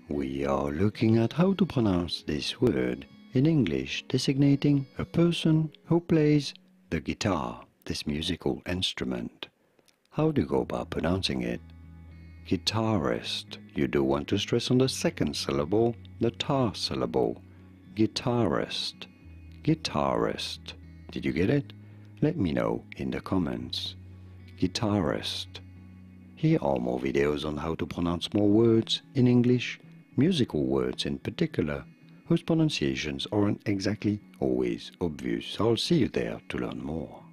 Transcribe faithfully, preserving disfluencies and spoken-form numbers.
We are looking at how to pronounce this word in English, designating a person who plays the guitar, this musical instrument. How do you go about pronouncing it? Guitarist. You do want to stress on the second syllable, the ta syllable. Guitarist. Guitarist. Did you get it? Let me know in the comments. Guitarist. Here are more videos on how to pronounce more words in English, musical words in particular, whose pronunciations aren't exactly always obvious. I'll see you there to learn more.